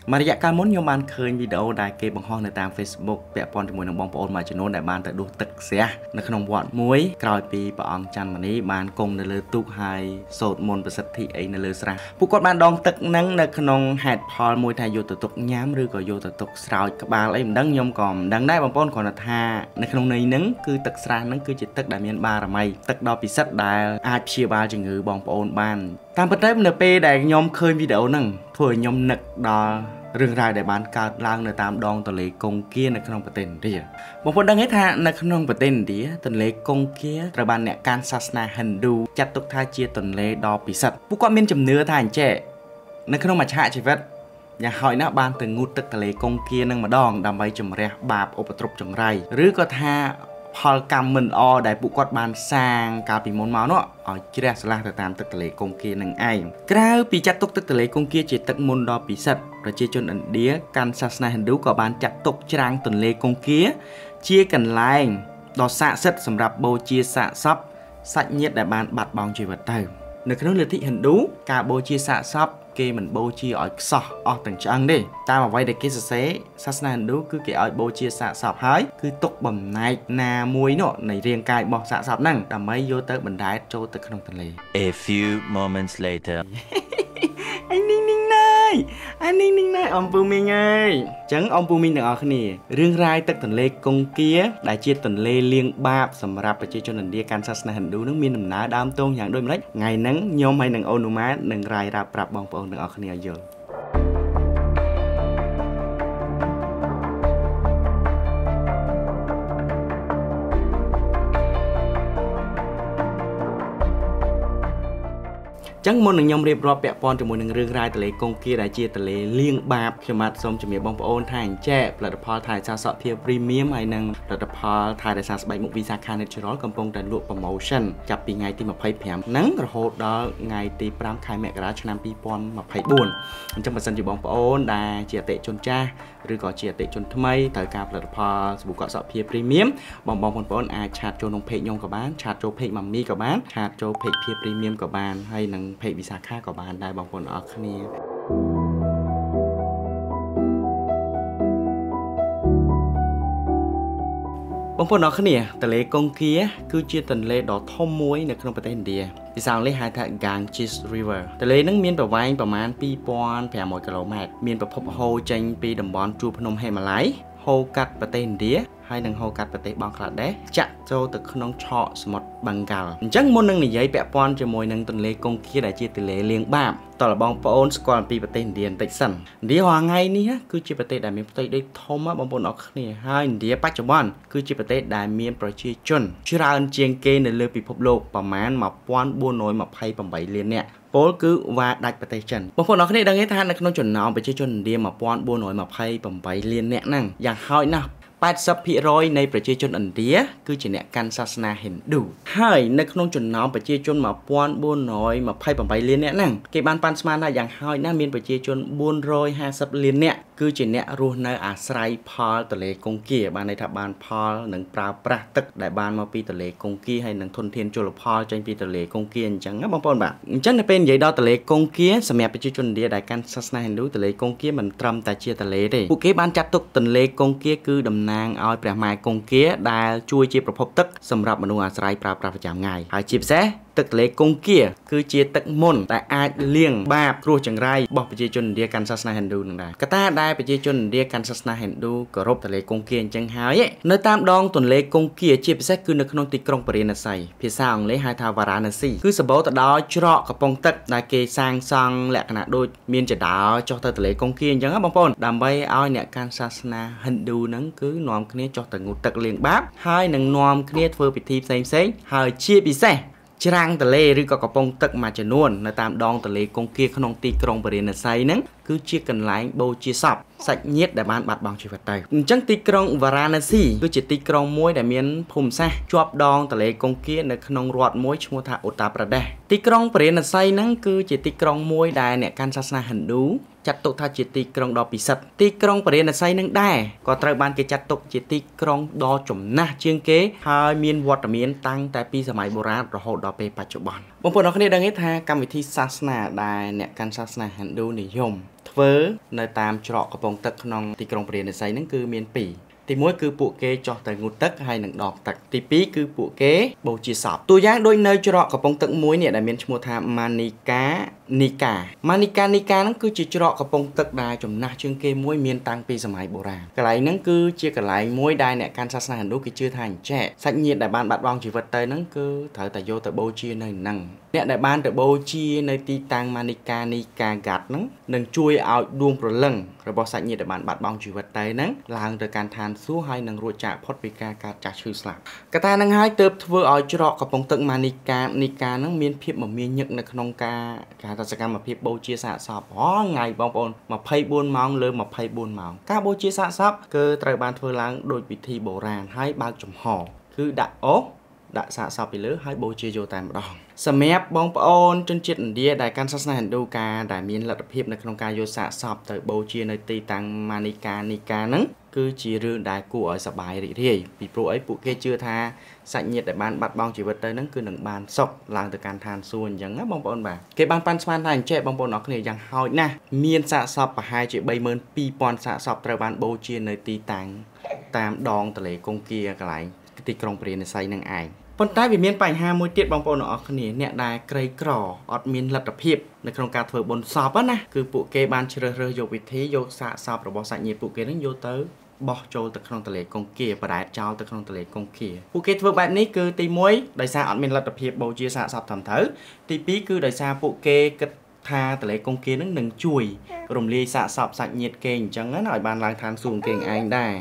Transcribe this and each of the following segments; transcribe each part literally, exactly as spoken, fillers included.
มารยาการมุนยมบานเคยวิดีโอได้เก็บบังห้องในตาม Facebook แปะปอนจมูกน้องบองปอนมาจนโน้นได้บานแต่ดูตึกเสียในขนมหวานมุ้ยกลายปีปองจันวันนี้บานกงในเลือตุกไฮโสดมนประสิทธิไอในเลือสระผู้กดบานดองตึกนั่งในขนมแฮดพอลมวยไทยโยตตุกย้ำหรือก็โยตตุกสาวกับบานไอ้ดังยมก่อมดังได้บางปอนก่อนท่าในขนมในนั่งคือตึกสระนั่งคือจิตตึกได้เมียนบาระไมตึกดอปิสัตได้อาชีบาจึงหือบองปอนบานตามประเทศเนเป้ได้ยมเคยวิดีโอนั่งถั่วยมหนักดอเรื่องรายได้บานการล้างในตามดองตะเลกงเกียในขนมปะเต็นเดียบางคนดังให้ท่าในขนมปะเต็นเดียตะเลกงเกียตระบานเนี่ยการศาสนาฮันดูจัดตกท่าเจียตะเลดอปิสัตผู้ก็มีจำเนื้อท่านเจในขนมมาชาชีวิตอย่าหอยนะบานตึงงูตึกตะเลกงเกียนั่งมาดองดำใบจำเรียบาปอุปตรบจังไรหรือก็ท่าพอลกรรมมันออได้ปุกอดบานสร้างกาปีมนเมาเนาะอ๋อจีเรสลาแต่ตามตึกตะเลกงเกียนั่งไอกล้าวปีจัดตกตึกตะเลกงเกียจิตตึกมนดอปีสัตประชาชนอันเดียการศาสนาฮินดูก็บานจัดตกจรางตนเลกงเกียเชียกันไล่ดอสะเซตสำหรับโบเชียสะซับสัญญาได้บานบัดบองชีวิตเติมในขณะเลือดที่ฮินดูการโบเชียสะซับเกมันโบเชียออกซอออกต่างจังดิตามเอาไว้ในกิจเสศาสนาฮินดูคือเกี่ยวกับโบเชียสะซับหายคือตกบ่มในนามวยเนาะในเรียงกายบอกสะซับนั่งแต่ไม่โยเตอร์บันไดโจตึกขนมทะเล A few moments later ไอ้นิ่งนิ่งนายไอ้นิ่งนิ่งนายอมปูมิงไงจังอมปูมิงต่างออกนี่เรื่องรายตึกตนเลกงเกียได้เจียตนเลเลี้ยงบาปสำหรับประชาชนอินเดียการศาสนาฮินดูนั้นมีหนุนหนาดามตรงอย่างโดยไม่ไงนั้นยอมให้หนังโอนุมาหนังรายรับปรับบองปองต่างออกนี่เยอะจังมนหนึ่งยมเรียบร้อยแปะปอนจมูกหนึ่งเรื่องรายตะเลกงเกียได้เจียตะเลเลี้ยงบาปขมัดสมจมีบองปอนถ่ายแจ้ผลิตภัณฑ์ถ่ายซาสเพียพรีเมียมไอ้นังผลิตภัณฑ์ถ่ายได้ซาสใบมุกวีซ่าคาเนชร้อนกำปงแต่ลวกโปรโมชั่นจับปีไงตีมาไพ่แผมนังกระโหดดอไงตีปรามคายแมกราชนามปีปอนมาไพ่บุญจังมาสันจีบองปอนได้เจียเตะจนจ้าหรือก็เจียเตะจนทำไมถ่ายการผลิตภัณฑ์สบู่เกาะสเพียพรีเมียมบองบองปอนปอนอาชาโจนงเพยยงกับบ้านชาโจเพยมัมมี่กับบ้านชาโจเพยเพียพรีเมียมกับบ้านให้นังเพยวีซ่าค่ากับบ้านได้บางคนออกนี่บางคนออกนี่แต่เลกงเกียคือเจียตันเลดอกท่อมมวยในขนมประเทศอินเดียที่สร้างเลหายทางกางจิสริเวอร์แต่เลนั่งมีนแบบไว้ประมาณปีปอนแผ่หมดกิโลเมตรมีนประพบโฮจังปีดับบอนจูพนมเฮมาไลโฮกัดประเทศอินเดียให้นังโฮกัดประเทศบังคลาเทศจะโจตึกขนมชอสมดบังกาลจังมนหนึ่งในใหญ่แปะปอนจะมวยนังตันเลกงเกียได้เจียตันเลเลี้ยงบ้าต่อละบองปอนสกอลปีประเทศอินเดียติดสันเดียวว่าไงนี่ฮะคือจีประเทศได้มีประเทศได้ทอมบางคนออกนี่ให้อินเดียปัจจุบันคือจีประเทศได้มีประชาชนชื่อราอันเจียงเกในเรือปีพบโลกประมาณมาปอนบัวน้อยมาไพ่ประมาณเลียนเนี่ยโป้คือว่าได้ประเทศจันบางคนออกนี่ดังให้ทานในขนมจนหนาวประชาชนอินเดียมาปอนบัวน้อยมาไพ่ประมาณเลียนเนี่ยนั่งอย่างห้อยนะแปดสิบพิร้อยในประชาชนอินเดียคือจะเนี่ยการศาสนาฮินดูให้ในขนมจนน้องประชาชนมาป้อนบุญน้อยมาไพ่ปังไปเลียนเนี่ยนั่งเก็บบานปันสมานาอย่างให้น่ามีประชาชนบุญร้อยห้าสิบเลียนเนี่ยคือจะเนี่ยรู้ในอาศัยพอลตะเลกงเกียบานในทับบานพอลหนึ่งปลาปลาตึกได้บานมาปีตะเลกงเกียให้หนึ่งทนเทียนจุลพอลจังปีตะเลกงเกียจังงั้นบางคนแบบจังเป็นใหญ่ดาวตะเลกงเกียสมัยประชาชนเดียได้การศาสนาฮินดูตะเลกงเกียมันตรำแต่เชียตะเลได้ผู้เก็บบานจัดตกตะเลกงเกียคือดำนางเอาแปลหมายกงเกียได้ช่วยเจียประพบตึกสำหรับมนุษย์อาศัยปลาปลาประจำง่ายหายจีบแซ่ตึกเล็กกงเกียคือเจียตึกมนแต่อาจเลี้ยงบาปครัวจังไรบอกประชาชนเดียกันศาสนาฮินดูนั่นได้ก็ตาได้ประชาชนเดียกันศาสนาฮินดูกรบตะเลกงเกียจังหายในตามดองตนเล็กกงเกียเจียบแซ่คือในขนมติกรงปรินาไซพิซซ่าของเล็กไฮทาวารานาซีคือสบู่ตะดอยจรอกระปงตึกได้เกสร้างซังและขณะโดยมีนจะดาวจอตะเลกงเกียจังครับบางคนดำใบเอาเนี่ยการศาสนาฮินดูนั้นคือนอมคเนจอตะงูตึกเลี้ยงบาปให้หนึ่งนอมคเนเฟอร์ปิธีเซ็งเซ็งให้เชียบิแซ่จรางตะเลหรือก็กระปงตึกมาจะนวลในตามดองตะเลกงเกียขนมตีกรงบริเวณไซนั้นคือเชี่ยกันหลายโบเชียสับสักเงียดแต่บ้านบัดบางชีวิตไตจังตีกรงวาราณสีคือจิตตีกรงมวยแต่เมียนภูมิซะจวบดองตะเลกงเกียในขนมรอดมวยชมัวทาอุตตาประเดตีกรงบริเวณไซนั้นคือจิตตีกรงมวยได้เนี่ยการศาสนาฮินดูจัดตกท่าจิตตีกรงดอปิสัตตีกรงบริเวณไซนั้นได้ก็ตระบานเกจัดตกจิตตีกรงดอจมนะเชียงเก๋หายเมียนวัดเมียนตั้งแต่ปีสมัยโบราณเราโหดอเปปัจจุบันบางคนเราคนนี้ดังนี้ทากรรมวิธีศาสนาได้เนี่ยการศาสนาฮินดูนิยมทធ្វើនៅតាមច្រកកំពង់ទឹកក្នុងទីក្រុងព្រះនិស័យហ្នឹងគឺមានពីរទីមួយគឺពួកគេចោះទៅងូតទឹកហើយនឹងដកទឹកទីពីរគឺពួកគេបូជាសពតួយ៉ាងដូចនៅច្រកកំពង់ទឹកមួយនេះដែលមានឈ្មោះថាម៉ានីកានីកាម៉ានីកានីកាហ្នឹងគឺជាច្រកកំពង់ទឹកដែលចំណាស់ជាងគេមួយមានតាំងពីសម័យបុរាណកន្លែងហ្នឹងគឺជាកន្លែងមួយដែលអ្នកកាន់សាសនាហិណ្ឌូគេជឿថាអញ្ចេះសាច់ញាតិដែលបានបាត់បង់ជីវិតទៅហ្នឹងគឺត្រូវតែយកទៅបូជានៅហ្នឹងអ្នកដែលបានទៅបូជានៅទីតាំងម៉ានីកានីកាហ្គាត់ហ្នឹងនឹងជួយឲ្យដួងព្រលឹងរបស់សាច់ញាតិដែលបានបាត់បង់ជីវិតទៅហ្នឹងឡើងទៅកាន់ឋានសួគ៌ហើយនឹងរួចចាកផុតពីការកើតចាស់ឈឺស្លាប់កត្តាហ្នឹងហើយទើបធ្វើឲ្យច្រកកំពង់ទឹកម៉ានីកានីកាហ្នឹងមានភាពមមាញឹកនៅក្នុងការការសកម្មភាពបូជាសាកសពរាល់ថ្ងៃបងប្អូនម្ភៃបួនម៉ោងលើម្ភៃបួនម៉ោងការបូជាសាកសពគឺត្រូវបានធ្វើឡើងដោយពិធីបុរាណហើយបើកចំហគឺដាក់អុសដាក់សាកសពពីលើហើយបូជាយកតែម្ដងសម្រាប់បងប្អូនជនជាតិឥណ្ឌាដែលកាន់សាសនាហិណ្ឌូការដែលមានលទ្ធភាពនៅក្នុងការយកសាកសពទៅបូជានៅទីតាំងម៉ានីកានីកាហ្នឹងគឺជារឿងដែលគួរឲ្យសប្បាយរីករាយពីព្រោះអីពួកគេជឿថាសាច់ញាតិដែលបានបាត់បង់ជីវិតទៅហ្នឹងគឺនឹងបានសុខឡើងទៅកាន់ឋានសួគ៌អញ្ចឹងណាបងប្អូនបាទគេបានប៉ាន់ស្មានថាអញ្ចេះបងប្អូនអរគ្នាយ៉ាងហោចណាស់មានសាកសពប្រហែលជាបីម៉ឺនពីរពាន់សាកសពត្រូវបានបូជានៅទីតាំងតាមដងទន្លេកុងគាកន្លែងទីក្រុងព្រះនិស័យនឹងឯងប៉ុន្តែវាមានបញ្ហាមួយទៀតបងប្អូនអរគ្នាអ្នកដែលក្រីក្រអត់មានលទ្ធភាពនៅក្នុងការធ្វើបុណ្យសពណាគឺពួកគេបានជ្រើសរើសយកវិធីយកសាកសពរបស់សាច់ញាតិពួកគេនឹងយកទៅបោះចូលទៅក្នុងទន្លេកុងគាបដែតចោលទៅក្នុងទន្លេកុងគាពួកគេធ្វើបែបនេះគឺទីមួយដោយសារអត់មានលទ្ធភាពបូជាសាកសពត្រឹមត្រូវទីពីរគឺដោយសារពួកគេគិតថាទន្លេកុងគានឹងនឹងជួយរំលាយសាកសពសាច់ញាតិគេអញ្ចឹងណាឲ្យបានឡើងឋានសួគ៌គេឯងដែរ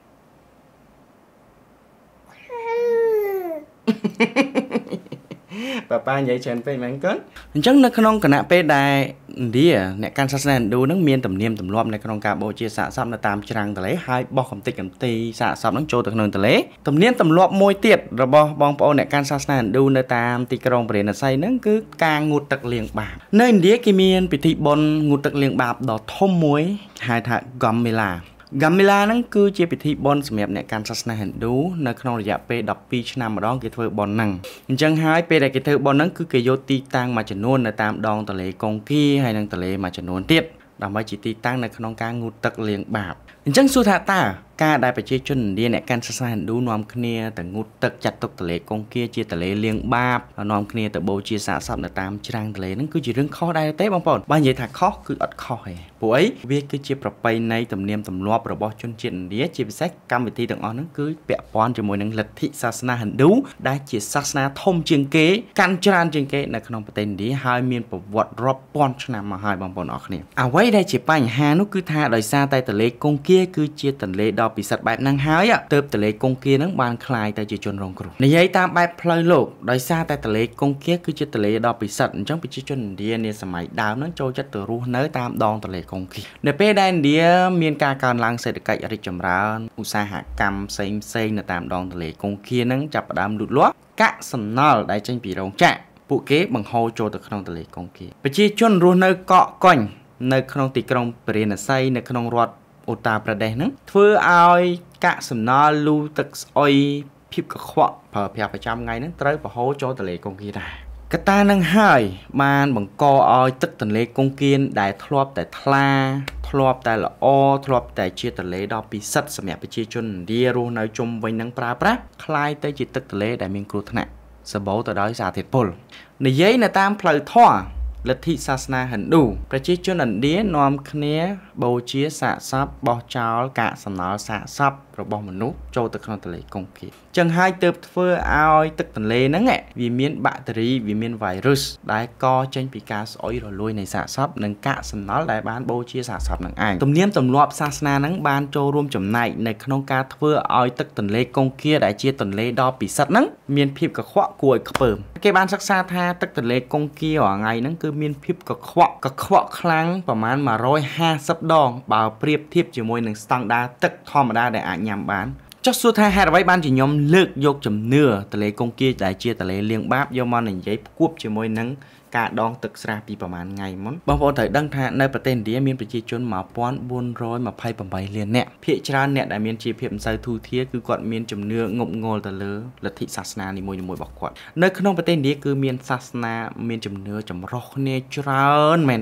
ប៉ាប៉ានិយាយច្រើនពេកមែនកូនអញ្ចឹងនៅក្នុងគណៈពេលដែលឥណ្ឌាអ្នកកាន់សាសនាឥណ្ឌូនឹងមានទំនៀមទម្លាប់នៅក្នុងការបូជាសាកសពនៅតាមច្រាំងទន្លេហើយបោះកំទេចកំទីសាកសពនឹងចូលទៅក្នុងទន្លេទំនៀមទម្លាប់មួយទៀតរបស់បងប្អូនអ្នកកាន់សាសនាឥណ្ឌូនៅតាមទីក្រុងព្រះនិស័យហ្នឹងគឺការងូតទឹកលាងបាបនៅឥណ្ឌាគេមានពិធីបុណ្យងូតទឹកលាងបាបដ៏ធំមួយហៅថា Gammela Gammela ហ្នឹងគឺជាពិធីបុណ្យសម្រាប់អ្នកកាន់សាសនាហិណ្ឌូនៅក្នុងរយៈពេលដប់ពីរឆ្នាំម្ដងគេធ្វើបុណ្យហ្នឹងអញ្ចឹងហើយពេលដែលគេធ្វើបុណ្យហ្នឹងគឺគេយកទីតាំងមួយចំនួននៅតាមដងទន្លេកុងគាហើយនិងទន្លេមួយចំនួនទៀតដើម្បីជាទីតាំងនៅក្នុងការងូតទឹកលាងបាបអញ្ចឹងសួរថាតើការដែលប្រជាជនឥណ្ឌាអ្នកកាន់សាសនាហិណ្ឌូនាំគ្នាទៅងូតទឹកចាត់ទុកទន្លេកុងគាជាទន្លេលាងបាបនាំគ្នាទៅបូជាសាកសពនៅតាមច្រាំងទន្លេហ្នឹងគឺជារឿងខុសដែរទេបងប្អូនបើនិយាយថាខុសគឺអត់ខុសទេព្រោះអីវាគឺជាប្រពៃណីទំនៀមទម្លាប់របស់ជនជាតិឥណ្ឌាជាពិសេសកម្មវិធីទាំងអស់ហ្នឹងគឺពាក់ព័ន្ធជាមួយនឹងលទ្ធិសាសនាហិណ្ឌូដែលជាសាសនាធំជាងគេកាន់ច្រើនជាងគេនៅក្នុងប្រទេសឥណ្ឌាហើយមានប្រវត្តិរាប់ពាន់ឆ្នាំមកហើយបងប្អូនអរគ្នាអ្វីដែលជាបញ្ហានោះគឺថាដោយសារតែទន្លេកុងគាគឺជាទន្លេដ៏ពិសិដ្ឋបែបហ្នឹងហើយទើបទន្លេកុងគាហ្នឹងបានคล้ายទៅជាជនរងគ្រោះនិយាយតាមបែបផ្លូវលោកដោយសារតែទន្លេកុងគាគឺជាទន្លេដ៏ពិសិដ្ឋអញ្ចឹងប្រជាជនឥណ្ឌានាសម័យដើមហ្នឹងចូលចិត្តទៅរស់នៅតាមដងទន្លេកុងគានៅពេលដែលឥណ្ឌាមានការកើនឡើងសេដ្ឋកិច្ចរីកចម្រើនឧស្សាហកម្មផ្សេងផ្សេងនៅតាមដងទន្លេកុងគាហ្នឹងចាប់ផ្ដើមលូតលាស់កាកសំណល់ដែលចេញពីរោងចក្រពួកគេបង្ហូរចូលទៅក្នុងទន្លេកុងគាប្រជាជនរស់នៅកកកុញនៅក្នុងទីក្រុងព្រះនិស័យនៅក្នុងរដ្ឋឧត្តាប្រទេសហ្នឹងធ្វើឲ្យកាកសំណល់លូទឹកស្អុយភាពកខ្វក់ប្រើប្រាស់ប្រចាំថ្ងៃហ្នឹងត្រូវបង្ហូរចូលទន្លេកុងគាដែរកត្តានឹងហើយបានបង្កឲ្យទឹកទន្លេកុងគាដែលធ្លាប់តែថ្លាធ្លាប់តែល្អធ្លាប់តែជាទន្លេដ៏ពិសិដ្ឋសម្រាប់ប្រជាជនឥណ្ឌារស់នៅជុំវិញនឹងប្រើប្រាស់คล้ายទៅជាទឹកទន្លេដែលមានគ្រោះថ្នាក់សម្បូរទៅដោយសារធាតុពុលនិយាយនៅតាមផ្លូវធម៌លទ្ធិសាសនាហិណ្ឌូប្រជាជនឥណ្ឌានាំគ្នាបូជាសាកសពបោះចោលកាកសំណល់សាកសពរបស់មនុស្សចូលទៅក្នុងទន្លេកុងគាចឹងហើយទើបធ្វើឲ្យទឹកទន្លេហ្នឹងវាមានបាក់តេរីវាមានវីរុសដែលកចេញពីការស្អុយរលួយនៃសាកសពនិងកាកសំណល់ដែលបានបូជាសាកសពហ្នឹងឯងទំនៀមទម្លាប់សាសនាហ្នឹងបានចូលរួមចំណែកនៅក្នុងការធ្វើឲ្យទឹកទន្លេកុងគាដែលជាទន្លេដ៏ពិសិដ្ឋហ្នឹងមានភាពកខ្វក់គួរឲ្យខ្ពើមគេបានសិក្សាថាទឹកទន្លេកុងគារាល់ថ្ងៃហ្នឹងគឺមានភាពកខ្វក់កខ្វក់ខ្លាំងប្រមាណមួយរយហាសិបដងបើប្រៀបធៀបជាមួយនឹងស្តង់ដារទឹកធម្មតាដែលអាចញ៉ាំបានចុះសួរថាហេតុអ្វីបានជាខ្ញុំលើកយកជំនឿទន្លេកុងគាដែលជាទន្លេលាងបាបយកមកនិយាយផ្គួបជាមួយនឹងការដងទឹកស្រះពីប្រហែលថ្ងៃមុនបងប្អូនត្រូវដឹងថានៅប្រទេសឥណ្ឌាមានប្រជាជនមួយពាន់បួនរយម្ភៃប្រាំបីលាននាក់ភាគច្រើនអ្នកដែលមានជីវភាពមិនសូវធូរធារគឺគាត់មានជំនឿងប់ងល់ទៅលើលទ្ធិសាសនានីមួយៗរបស់គាត់នៅក្នុងប្រទេសឥណ្ឌាគឺមានសាសនាមានជំនឿចម្រុះគ្នាច្រើនមែនតើ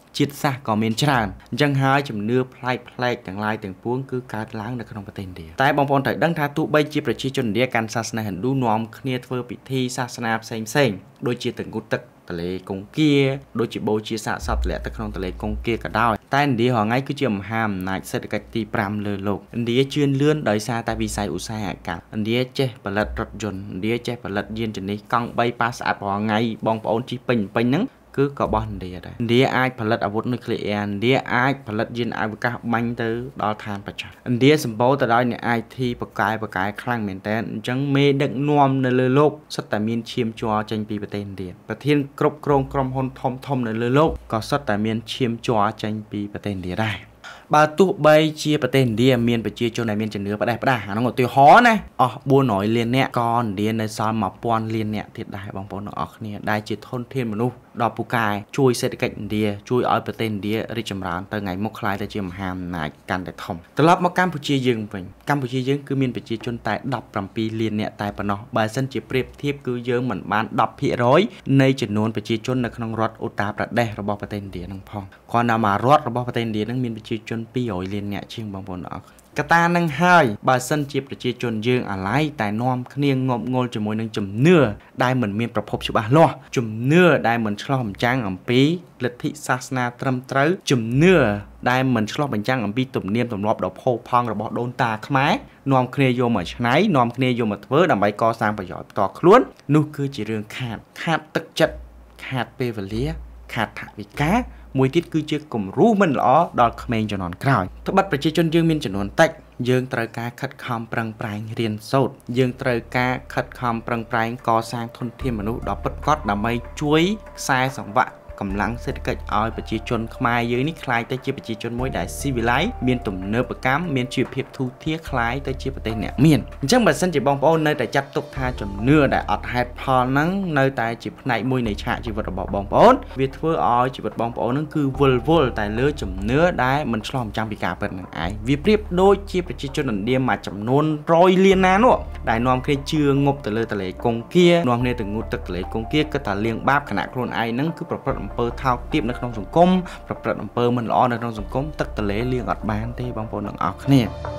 ជាតិសាសន៍ក៏មានច្រើនអញ្ចឹងហើយជំនឿប្លែកប្លែកទាំងឡាយទាំងពួងគឺកើតឡើងនៅក្នុងប្រទេសឥណ្ឌាតែបងប្អូនត្រូវដឹងថាទោះបីជាប្រជាជនឥណ្ឌាកាន់សាសនាហិណ្ឌូនាំគ្នាធ្វើពិធីសាសនាផ្សេងផ្សេងដូចជាទៅងូតទឹកទន្លេកុងគាដូចជាបូជាសាកសពធ្លាក់ទៅក្នុងទន្លេកុងគាក៏ដោយតែឥណ្ឌារហងៃគឺជាមហាអំណាចសេដ្ឋកិច្ចទី5លើលោកឥណ្ឌាជឿនលឿនដោយសារតែវិស័យឧស្សាហកម្មឥណ្ឌាចេះផលិតរថយន្តឥណ្ឌាចេះផលិតយានជំនិះកង់3ប៉ាសស្អាតរហងៃបងប្អូនជិះពេញពេញហ្នឹងគឺក៏បោះឥណ្ឌាដែរឥណ្ឌាអាចផលិតអាវុធនុយក្លេអ៊ែរឥណ្ឌាអាចផលិតយានអវកាសបាញ់ទៅដល់ឋានប្រចាំឥណ្ឌាសម្បូរទៅដោយអ្នក ไอ ที បកកាយបកកាយខ្លាំងមែនតើអញ្ចឹងមេដឹកនាំនៅលើលោកសុទ្ធតែមានឈាមជ័រចេញពីប្រទេសឥណ្ឌាប្រធានគ្រប់គ្រងក្រុមហ៊ុនធំធំនៅលើលោកក៏សុទ្ធតែមានឈាមជ័រចេញពីប្រទេសឥណ្ឌាដែរបើទោះបីជាប្រទេសឥណ្ឌាមានប្រជាជនដែលមានជំនឿផ្ដេសផ្ដាសអានោះឧទាហរណ៍ណាអស់បួនរយលាននាក់ក៏ឥណ្ឌានៅសល់មួយពាន់លាននាក់ទៀតដែរបងប្អូនទាំងអស់គ្នាដែលជាធនធានមនុស្សដ៏ពូកែជួយសេដ្ឋកិច្ចឥណ្ឌាជួយឲ្យប្រទេសឥណ្ឌារីកចម្រើនទៅថ្ងៃមុខខ្លាយទៅជាមហាអំណាចកាន់តែធំត្រឡប់មកកម្ពុជាយើងវិញកម្ពុជាយើងគឺមានប្រជាជនតែដប់ប្រាំពីរលាននាក់តែប៉ុណ្ណោះបើសិនជាប្រៀបធៀបគឺយើងមិនបានដប់ភាគរយនៃចំនួនប្រជាជននៅក្នុងរដ្ឋឧត្តាប្រទេសរបស់ប្រទេសឥណ្ឌានឹងផងគ្រាន់តែមួយរដ្ឋរបស់ប្រទេសឥណ្ឌានឹងមានប្រជាជនពីររយលាននាក់ជាងបងប្អូនអរកតានឹងហើយបើសិនជាប្រជាជនយើងអាឡ័យតែនាំគ្នាងប់ងល់ជាមួយនឹងជំនឿដែលមិនមានប្រភពច្បាស់លាស់ជំនឿដែលមិនឆ្លោះបញ្ចាំងអំពីលទ្ធិសាសនាត្រឹមត្រូវជំនឿដែលមិនឆ្លោះបញ្ចាំងអំពីទំនៀមទម្លាប់ដ៏ផូរផង់របស់ដូនតាខ្មែរនាំគ្នាយកមកឆ្នៃនាំគ្នាយកមកធ្វើដើម្បីកសាងប្រយោជន៍ផ្ទាល់ខ្លួននោះគឺជារឿងខាតខាតទឹកចិត្តខាតពេលវេលាខាតថវិកាមួយទៀតគឺជាគំរូមិនល្អដល់ក្មេងជំនាន់ក្រោយត្បិតប្រជាជនយើងមានចំនួនតិចយើងត្រូវការខិតខំប្រឹងប្រែងរៀនសូត្រយើងត្រូវការខិតខំប្រឹងប្រែងកសាងធនធានមនុស្សដ៏ពិតប្រាកដដើម្បីជួយខ្សែសង្វាក់កម្លាំងសេដ្ឋកិច្ចឲ្យប្រជាជនខ្មែរយើងនេះខ្លាយទៅជាប្រជាជនមួយដែលស៊ីវិល័យមានទំនើបកម្មមានជីវភាពធូរធារខ្លាយទៅជាប្រទេសអ្នកមានអញ្ចឹងបើសិនជាបងប្អូននៅតែចាត់ទុកថាជំនឿដែលអត់ហេតុផលហ្នឹងនៅតែជាផ្នែកមួយនៃឆាកជីវិតរបស់បងប្អូនវាធ្វើឲ្យជីវិតបងប្អូនហ្នឹងគឺវិលវល់តែលើជំនឿដែលមិនឆ្លងចាំពីការពិតហ្នឹងឯងវាប្រៀបដូចជាប្រជាជនឥណ្ឌាមួយចំនួនរយលានណានោះដែលនាំគ្នាជឿងប់ទៅលើទន្លេកុងគានាំគ្នាទៅងូតទឹកទន្លេកុងគាគិតថាលៀងបាបខណៈខ្លួនឯងហ្នឹងគឺប្រព្រឹត្តអំពើថោកទាបនៅក្នុងសង្គមប្រព្រឹត្តអំពើមិនល្អនៅក្នុងសង្គមទឹកទន្លេលៀងអត់បានទេបងប្អូនទាំងអស់គ្នា